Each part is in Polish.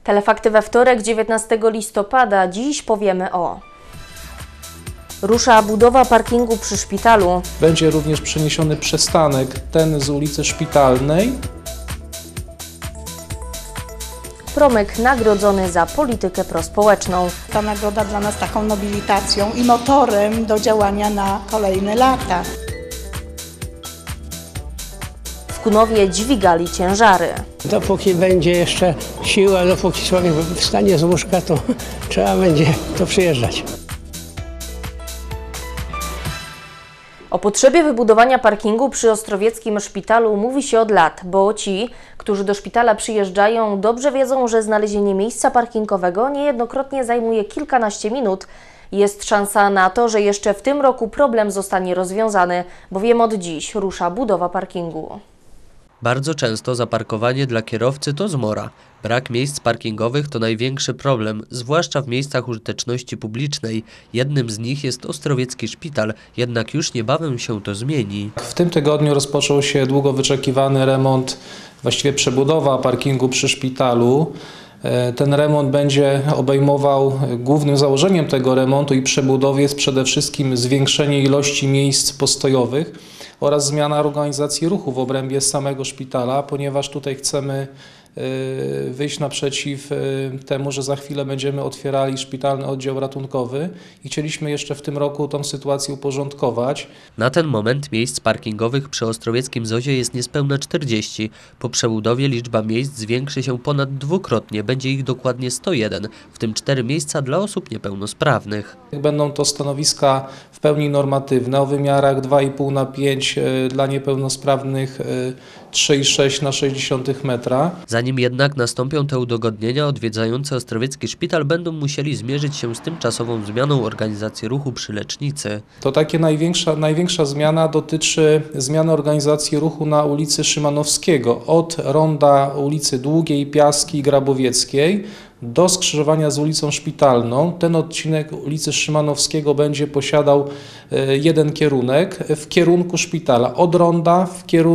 Telefakty we wtorek, 19 listopada. Dziś powiemy o... Rusza budowa parkingu przy szpitalu. Będzie również przeniesiony przystanek, ten z ulicy Szpitalnej. Promyk nagrodzony za politykę prospołeczną. Ta nagroda dla nas taką nobilitacją i motorem do działania na kolejne lata. W Kunowie dźwigali ciężary. Dopóki będzie jeszcze siła, dopóki człowiek wstanie z łóżka, to trzeba będzie to przyjeżdżać. O potrzebie wybudowania parkingu przy ostrowieckim szpitalu mówi się od lat, bo ci, którzy do szpitala przyjeżdżają, dobrze wiedzą, że znalezienie miejsca parkingowego niejednokrotnie zajmuje kilkanaście minut. Jest szansa na to, że jeszcze w tym roku problem zostanie rozwiązany, bowiem od dziś rusza budowa parkingu. Bardzo często zaparkowanie dla kierowcy to zmora. Brak miejsc parkingowych to największy problem, zwłaszcza w miejscach użyteczności publicznej. Jednym z nich jest Ostrowiecki Szpital, jednak już niebawem się to zmieni. W tym tygodniu rozpoczął się długo wyczekiwany remont, właściwie przebudowa parkingu przy szpitalu. Ten remont będzie obejmował, głównym założeniem tego remontu i przebudowy jest przede wszystkim zwiększenie ilości miejsc postojowych oraz zmiana organizacji ruchu w obrębie samego szpitala, ponieważ tutaj chcemy wyjść naprzeciw temu, że za chwilę będziemy otwierali szpitalny oddział ratunkowy i chcieliśmy jeszcze w tym roku tą sytuację uporządkować. Na ten moment miejsc parkingowych przy ostrowieckim ZOZ-ie jest niespełna 40. Po przebudowie liczba miejsc zwiększy się ponad dwukrotnie, będzie ich dokładnie 101, w tym 4 miejsca dla osób niepełnosprawnych. Będą to stanowiska w pełni normatywne o wymiarach 2,5 na 5 dla niepełnosprawnych, 3,6 na 0,6 metra. Zanim jednak nastąpią te udogodnienia, odwiedzający Ostrowiecki Szpital będą musieli zmierzyć się z tymczasową zmianą organizacji ruchu przy Lecznicy. To takie największa zmiana dotyczy zmiany organizacji ruchu na ulicy Szymanowskiego od ronda ulicy Długiej, Piaskiej i Grabowieckiej do skrzyżowania z ulicą Szpitalną. Ten odcinek ulicy Szymanowskiego będzie posiadał jeden kierunek w kierunku szpitala. Od ronda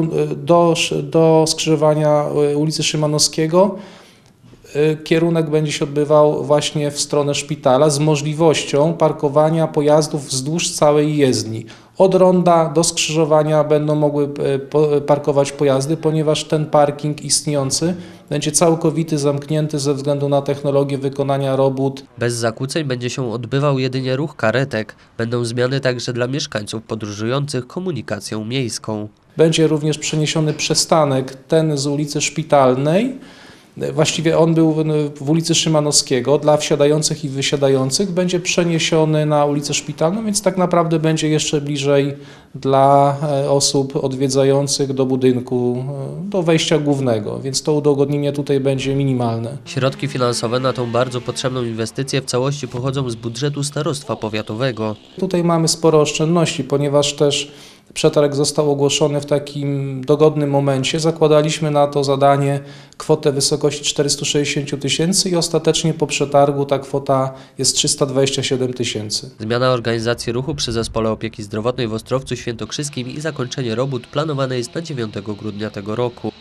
do skrzyżowania ulicy Szymanowskiego kierunek będzie się odbywał właśnie w stronę szpitala z możliwością parkowania pojazdów wzdłuż całej jezdni. Od ronda do skrzyżowania będą mogły parkować pojazdy, ponieważ ten parking istniejący będzie całkowicie zamknięty ze względu na technologię wykonania robót. Bez zakłóceń będzie się odbywał jedynie ruch karetek. Będą zmiany także dla mieszkańców podróżujących komunikacją miejską. Będzie również przeniesiony przystanek, ten z ulicy Szpitalnej. Właściwie on był w ulicy Szymanowskiego, dla wsiadających i wysiadających będzie przeniesiony na ulicę Szpitalną, więc tak naprawdę będzie jeszcze bliżej dla osób odwiedzających do budynku, do wejścia głównego, więc to udogodnienie tutaj będzie minimalne. Środki finansowe na tą bardzo potrzebną inwestycję w całości pochodzą z budżetu starostwa powiatowego. Tutaj mamy sporo oszczędności, ponieważ też przetarg został ogłoszony w takim dogodnym momencie. Zakładaliśmy na to zadanie kwotę w wysokości 460 tysięcy i ostatecznie po przetargu ta kwota jest 327 tysięcy. Zmiana organizacji ruchu przy Zespole Opieki Zdrowotnej w Ostrowcu Świętokrzyskim i zakończenie robót planowane jest na 9 grudnia tego roku.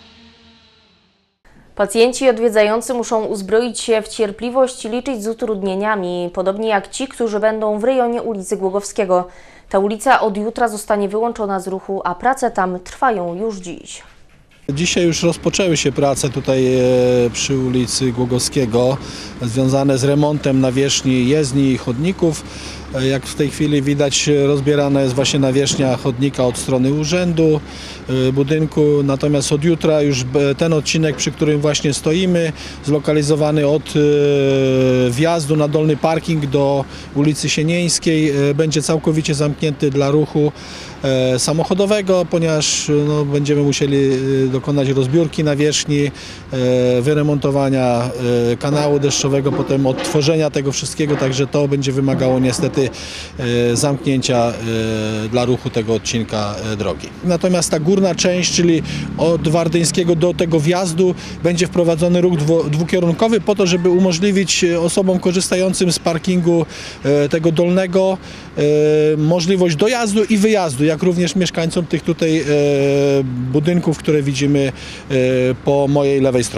Pacjenci odwiedzający muszą uzbroić się w cierpliwość i liczyć z utrudnieniami, podobnie jak ci, którzy będą w rejonie ulicy Głogowskiego. Ta ulica od jutra zostanie wyłączona z ruchu, a prace tam trwają już dziś. Dzisiaj już rozpoczęły się prace tutaj przy ulicy Głogowskiego związane z remontem nawierzchni jezdni i chodników. Jak w tej chwili widać, rozbierana jest właśnie nawierzchnia chodnika od strony urzędu, budynku, natomiast od jutra już ten odcinek, przy którym właśnie stoimy, zlokalizowany od wjazdu na dolny parking do ulicy Sienieńskiej, będzie całkowicie zamknięty dla ruchu samochodowego, ponieważ będziemy musieli dokonać rozbiórki nawierzchni, wyremontowania kanału deszczowego, potem odtworzenia tego wszystkiego, także to będzie wymagało niestety zamknięcia dla ruchu tego odcinka drogi. Natomiast ta górna część, czyli od Wardyńskiego do tego wjazdu, będzie wprowadzony ruch dwukierunkowy po to, żeby umożliwić osobom korzystającym z parkingu tego dolnego możliwość dojazdu i wyjazdu, jak również mieszkańcom tych tutaj budynków, które widzimy po mojej lewej stronie.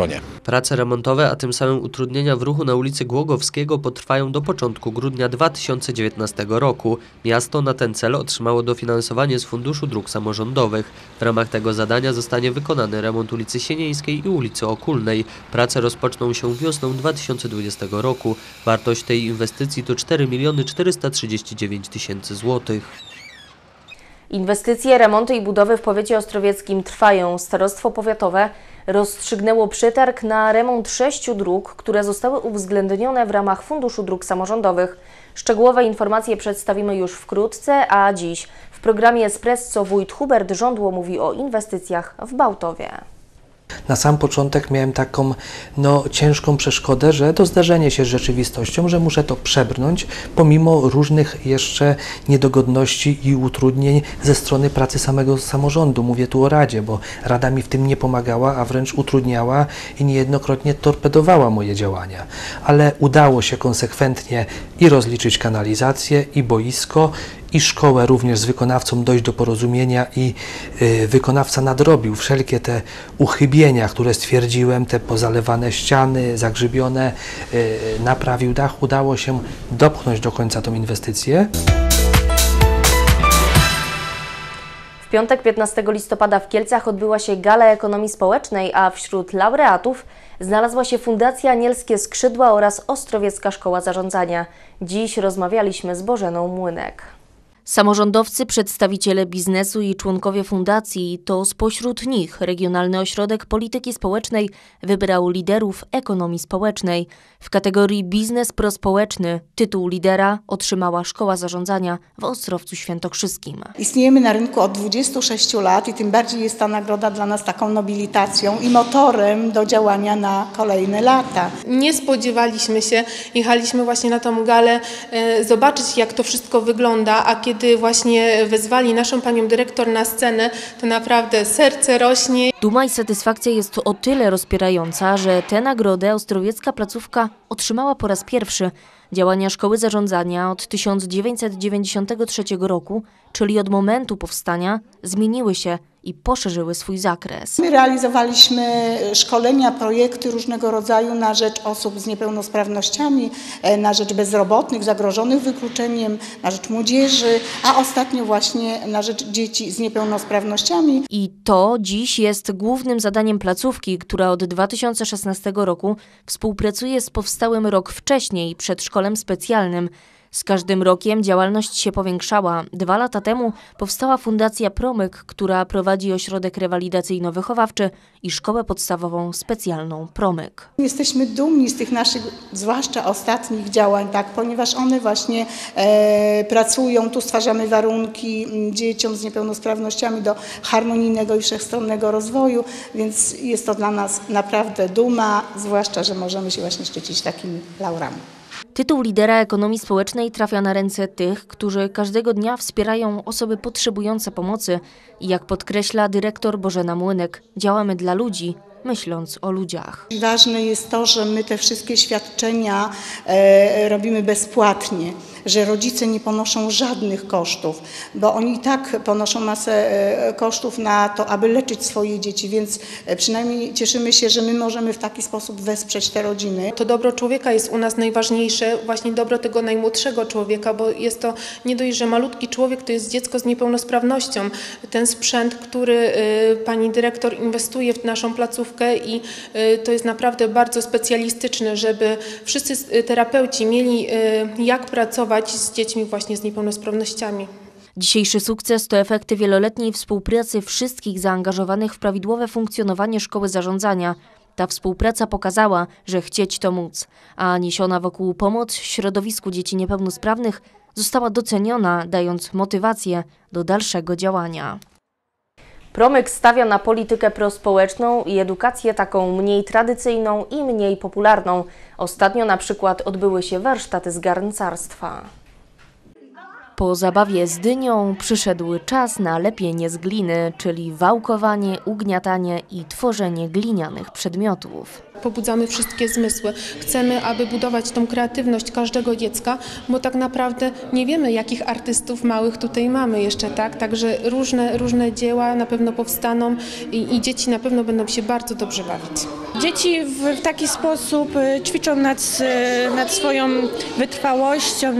Prace remontowe, a tym samym utrudnienia w ruchu na ulicy Głogowskiego potrwają do początku grudnia 2019 roku. Miasto na ten cel otrzymało dofinansowanie z Funduszu Dróg Samorządowych. W ramach tego zadania zostanie wykonany remont ulicy Sienieńskiej i ulicy Okulnej. Prace rozpoczną się wiosną 2020 roku. Wartość tej inwestycji to 4 439 000 złotych. Inwestycje, remonty i budowy w powiecie ostrowieckim trwają. Starostwo powiatowe rozstrzygnęło przetarg na remont 6 dróg, które zostały uwzględnione w ramach Funduszu Dróg Samorządowych. Szczegółowe informacje przedstawimy już wkrótce, a dziś w programie Espresso wójt Hubert Żądło mówi o inwestycjach w Bałtowie. Na sam początek miałem taką ciężką przeszkodę, że to zdarzenie się z rzeczywistością, że muszę to przebrnąć pomimo różnych jeszcze niedogodności i utrudnień ze strony pracy samego samorządu. Mówię tu o Radzie, bo Rada mi w tym nie pomagała, a wręcz utrudniała i niejednokrotnie torpedowała moje działania. Ale udało się konsekwentnie i rozliczyć kanalizację, i boisko, i szkołę również z wykonawcą dojść do porozumienia i wykonawca nadrobił wszelkie te uchybienia, które stwierdziłem, te pozalewane ściany, zagrzybione, naprawił dach. Udało się dopchnąć do końca tą inwestycję. W piątek 15 listopada w Kielcach odbyła się Gala Ekonomii Społecznej, a wśród laureatów znalazła się Fundacja Anielskie Skrzydła oraz Ostrowiecka Szkoła Zarządzania. Dziś rozmawialiśmy z Bożeną Młynek. Samorządowcy, przedstawiciele biznesu i członkowie fundacji to spośród nich Regionalny Ośrodek Polityki Społecznej wybrał liderów ekonomii społecznej. W kategorii Biznes prospołeczny tytuł lidera otrzymała Szkoła Zarządzania w Ostrowcu Świętokrzyskim. Istniejemy na rynku od 26 lat i tym bardziej jest ta nagroda dla nas taką nobilitacją i motorem do działania na kolejne lata. Nie spodziewaliśmy się, jechaliśmy właśnie na tą galę zobaczyć, jak to wszystko wygląda, a kiedy właśnie wezwali naszą panią dyrektor na scenę, to naprawdę serce rośnie. Duma i satysfakcja jest o tyle rozpierająca, że tę nagrodę ostrowiecka placówka otrzymała po raz pierwszy. Działania Szkoły Zarządzania od 1993 roku, czyli od momentu powstania, zmieniły się i poszerzyły swój zakres. My realizowaliśmy szkolenia, projekty różnego rodzaju na rzecz osób z niepełnosprawnościami, na rzecz bezrobotnych, zagrożonych wykluczeniem, na rzecz młodzieży, a ostatnio właśnie na rzecz dzieci z niepełnosprawnościami. I to dziś jest głównym zadaniem placówki, która od 2016 roku współpracuje z powstałym rok wcześniej przedszkolem specjalnym. Z każdym rokiem działalność się powiększała. 2 lata temu powstała Fundacja Promyk, która prowadzi ośrodek rewalidacyjno-wychowawczy i szkołę podstawową specjalną Promyk. Jesteśmy dumni z tych naszych, zwłaszcza ostatnich działań, ponieważ one właśnie pracują, tu stwarzamy warunki dzieciom z niepełnosprawnościami do harmonijnego i wszechstronnego rozwoju, więc jest to dla nas naprawdę duma, zwłaszcza, że możemy się właśnie szczycić takimi laurami. Tytuł lidera ekonomii społecznej trafia na ręce tych, którzy każdego dnia wspierają osoby potrzebujące pomocy i jak podkreśla dyrektor Bożena Młynek, działamy dla ludzi, myśląc o ludziach. Ważne jest to, że my te wszystkie świadczenia robimy bezpłatnie, że rodzice nie ponoszą żadnych kosztów, bo oni i tak ponoszą masę kosztów na to, aby leczyć swoje dzieci, więc przynajmniej cieszymy się, że my możemy w taki sposób wesprzeć te rodziny. To dobro człowieka jest u nas najważniejsze, właśnie dobro tego najmłodszego człowieka, bo jest to nie dość, że malutki człowiek to jest dziecko z niepełnosprawnością. Ten sprzęt, który pani dyrektor inwestuje w naszą placówkę i to jest naprawdę bardzo specjalistyczny, żeby wszyscy terapeuci mieli jak pracować z dziećmi właśnie z niepełnosprawnościami. Dzisiejszy sukces to efekty wieloletniej współpracy wszystkich zaangażowanych w prawidłowe funkcjonowanie Szkoły Zarządzania. Ta współpraca pokazała, że chcieć to móc, a niesiona wokół pomoc środowisku dzieci niepełnosprawnych została doceniona, dając motywację do dalszego działania. Promyk stawia na politykę prospołeczną i edukację taką mniej tradycyjną i mniej popularną. Ostatnio na przykład odbyły się warsztaty z garncarstwa. Po zabawie z dynią przyszedł czas na lepienie z gliny, czyli wałkowanie, ugniatanie i tworzenie glinianych przedmiotów. Pobudzamy wszystkie zmysły. Chcemy, aby budować tą kreatywność każdego dziecka, bo tak naprawdę nie wiemy, jakich artystów małych tutaj mamy jeszcze, tak? Także różne dzieła na pewno powstaną i dzieci na pewno będą się bardzo dobrze bawić. Dzieci w taki sposób ćwiczą nad swoją wytrwałością,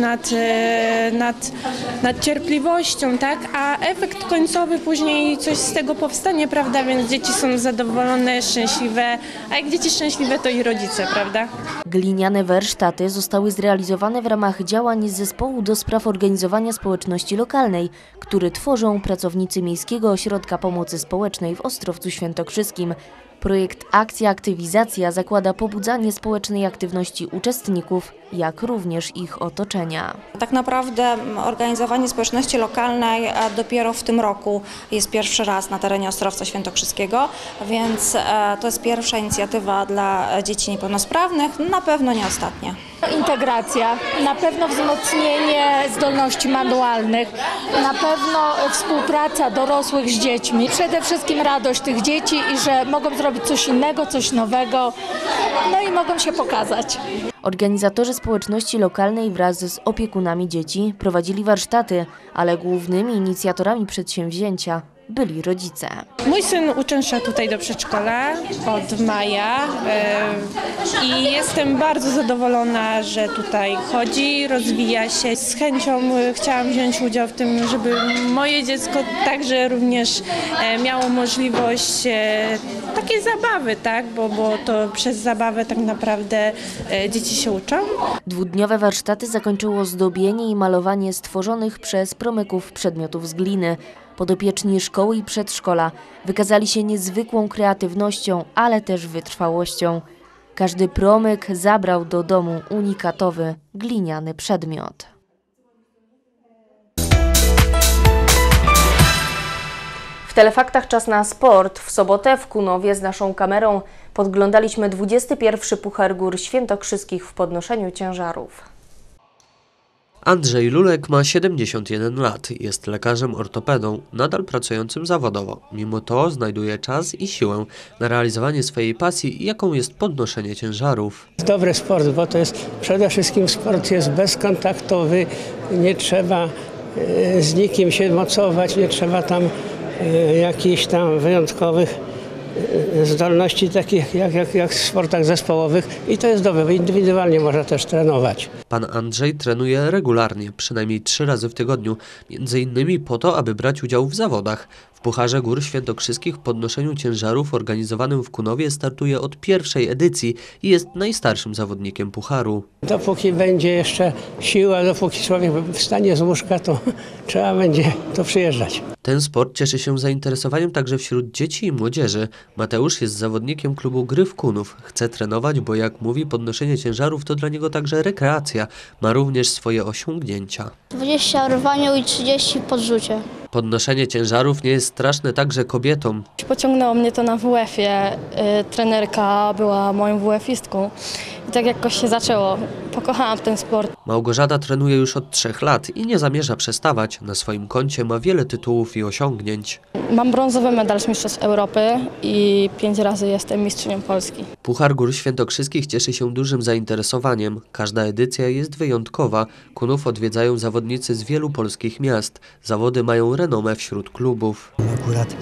nad cierpliwością, tak? A efekt końcowy później coś z tego powstanie, prawda? Więc dzieci są zadowolone, szczęśliwe, a jak dzieci szczęśliwe, to i rodzice, prawda? Gliniane warsztaty zostały zrealizowane w ramach działań Zespołu do spraw organizowania społeczności lokalnej, który tworzą pracownicy Miejskiego Ośrodka Pomocy Społecznej w Ostrowcu Świętokrzyskim. Projekt Akcja Aktywizacja zakłada pobudzanie społecznej aktywności uczestników, jak również ich otoczenia. Tak naprawdę organizowanie społeczności lokalnej dopiero w tym roku jest pierwszy raz na terenie Ostrowca Świętokrzyskiego, więc to jest pierwsza inicjatywa dla dzieci niepełnosprawnych, na pewno nie ostatnia. Integracja, na pewno wzmocnienie zdolności manualnych, na pewno współpraca dorosłych z dziećmi. Przede wszystkim radość tych dzieci i że mogą zrobić coś innego, coś nowego, no i mogą się pokazać. Organizatorzy społeczności lokalnej wraz z opiekunami dzieci prowadzili warsztaty, ale głównymi inicjatorami przedsięwzięcia byli rodzice. Mój syn uczęszcza tutaj do przedszkola od maja i jestem bardzo zadowolona, że tutaj chodzi, rozwija się. Z chęcią chciałam wziąć udział w tym, żeby moje dziecko także również miało możliwość takiej zabawy, tak? Bo to przez zabawę tak naprawdę dzieci się uczą. Dwudniowe warsztaty zakończyło zdobienie i malowanie stworzonych przez promyków przedmiotów z gliny. Podopieczni szkoły i przedszkola wykazali się niezwykłą kreatywnością, ale też wytrwałością. Każdy promyk zabrał do domu unikatowy, gliniany przedmiot. W Telefaktach czas na sport. W sobotę w Kunowie z naszą kamerą podglądaliśmy 21. Puchar Gór Świętokrzyskich w podnoszeniu ciężarów. Andrzej Lulek ma 71 lat, jest lekarzem ortopedą, nadal pracującym zawodowo. Mimo to znajduje czas i siłę na realizowanie swojej pasji, jaką jest podnoszenie ciężarów. Dobry sport, bo to jest przede wszystkim sport jest bezkontaktowy, nie trzeba z nikim się mocować, nie trzeba tam jakichś tam wyjątkowych zdolności takich jak w sportach zespołowych i to jest dobre, indywidualnie można też trenować. Pan Andrzej trenuje regularnie, przynajmniej 3 razy w tygodniu, między innymi po to, aby brać udział w zawodach. W Pucharze Gór Świętokrzyskich w podnoszeniu ciężarów organizowanym w Kunowie startuje od pierwszej edycji i jest najstarszym zawodnikiem pucharu. Dopóki będzie jeszcze siła, dopóki człowiek wstanie z łóżka, to trzeba będzie to przyjeżdżać. Ten sport cieszy się zainteresowaniem także wśród dzieci i młodzieży. Mateusz jest zawodnikiem klubu Gryf Kunów. Chce trenować, bo jak mówi, podnoszenie ciężarów to dla niego także rekreacja. Ma również swoje osiągnięcia. 20 w rwaniu i 30 w podrzucie. Podnoszenie ciężarów nie jest straszne także kobietom. Pociągnęło mnie to na WF-ie. Trenerka była moją WF-istką. I tak jakoś się zaczęło. Pokochałam ten sport. Małgorzata trenuje już od 3 lat i nie zamierza przestawać. Na swoim koncie ma wiele tytułów i osiągnięć. Mam brązowy medal z Mistrzostw Europy i 5 razy jestem mistrzynią Polski. Puchar Gór Świętokrzyskich cieszy się dużym zainteresowaniem. Każda edycja jest wyjątkowa. Kunów odwiedzają zawodnicy z wielu polskich miast. Zawody mają renomę wśród klubów. Akurat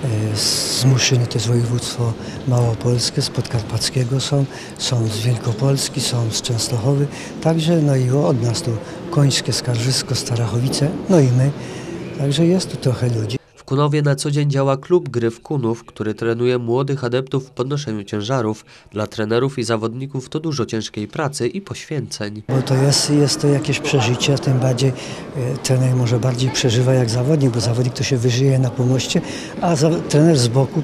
z Muszyny to jest województwo małopolskie, z podkarpackiego są z Wielkopolski, są z Częstochowy. Także no i od nas tu Końskie, Skarżysko, Starachowice, no i my. Także jest tu trochę ludzi. W Kunowie na co dzień działa klub Gryf Kunów, który trenuje młodych adeptów w podnoszeniu ciężarów. Dla trenerów i zawodników to dużo ciężkiej pracy i poświęceń. Bo to jest to jakieś przeżycie, tym bardziej trener może bardziej przeżywa jak zawodnik, bo zawodnik to się wyżyje na pomoście, a trener z boku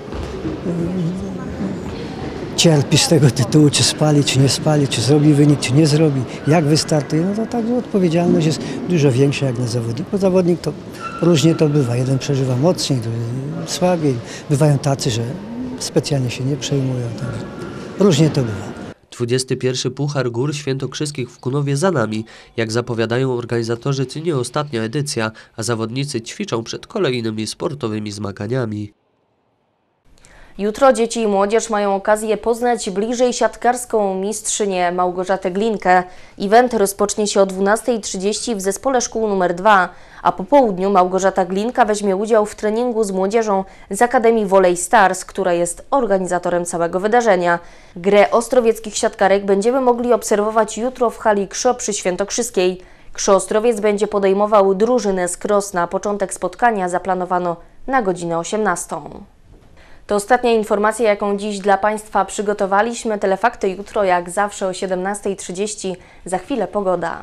cierpi z tego tytułu, czy spali, czy nie spali, czy zrobi wynik, czy nie zrobi, jak wystartuje, no to także odpowiedzialność jest dużo większa jak na zawodnik, bo zawodnik to różnie to bywa, jeden przeżywa mocniej, drugi słabiej, bywają tacy, że specjalnie się nie przejmują, także różnie to bywa. 21. Puchar Gór Świętokrzyskich w Kunowie za nami. Jak zapowiadają organizatorzy, to nie ostatnia edycja, a zawodnicy ćwiczą przed kolejnymi sportowymi zmaganiami. Jutro dzieci i młodzież mają okazję poznać bliżej siatkarską mistrzynię Małgorzatę Glinkę. Event rozpocznie się o 12:30 w zespole szkół nr 2, a po południu Małgorzata Glinka weźmie udział w treningu z młodzieżą z Akademii Volley Stars, która jest organizatorem całego wydarzenia. Grę ostrowieckich siatkarek będziemy mogli obserwować jutro w hali KSZO przy Świętokrzyskiej. KSZO Ostrowiec będzie podejmował drużynę z Krosna. Początek spotkania zaplanowano na godzinę 18. To ostatnia informacja, jaką dziś dla Państwa przygotowaliśmy. Telefakty jutro jak zawsze o 17:30. Za chwilę pogoda.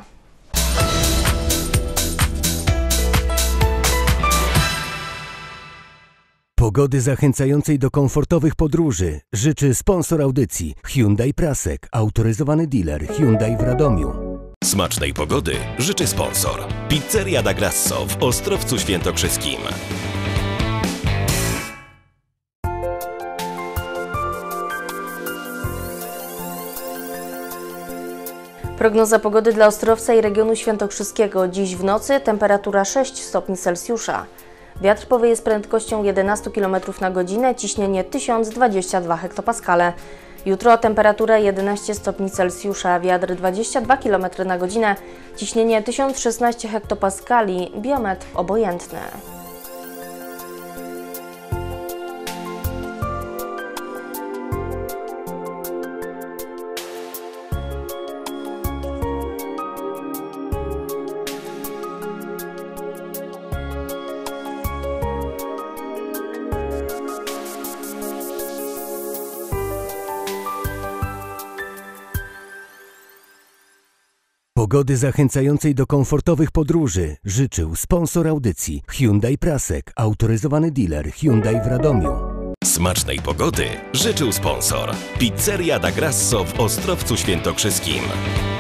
Pogody zachęcającej do komfortowych podróży życzy sponsor audycji Hyundai Prasek, autoryzowany dealer Hyundai w Radomiu. Smacznej pogody życzy sponsor Pizzeria da Grasso w Ostrowcu Świętokrzyskim. Prognoza pogody dla Ostrowca i regionu świętokrzyskiego. Dziś w nocy temperatura 6 stopni Celsjusza. Wiatr powieje z prędkością 11 km na godzinę, ciśnienie 1022 hektopaskale. Jutro temperatura 11 stopni Celsjusza, wiatr 22 km na godzinę, ciśnienie 1016 hektopaskali, biometr obojętny. Pogody zachęcającej do komfortowych podróży życzył sponsor audycji Hyundai Prasek, autoryzowany dealer Hyundai w Radomiu. Smacznej pogody życzył sponsor Pizzeria da Grasso w Ostrowcu Świętokrzyskim.